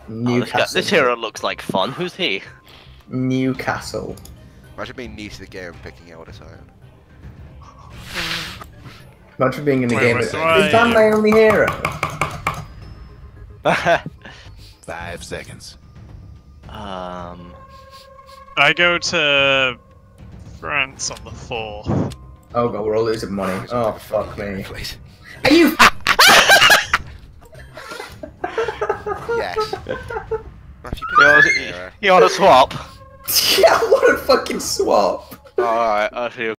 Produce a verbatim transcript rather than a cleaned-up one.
Newcastle. Oh, this, guy, this hero looks like fun. Who's he? Newcastle. Imagine being new to the game and picking Eldest Iron. Imagine being in the Wait, game. wait, Is wait. that my only hero? Five seconds. um. I go to France on the four. Oh god, we're all losing money. Oh fuck me. Please. Are you? Yes. Matthew, pick You a want, hero. you want to swap? Yeah, what a fucking swap. Alright, I'll see you.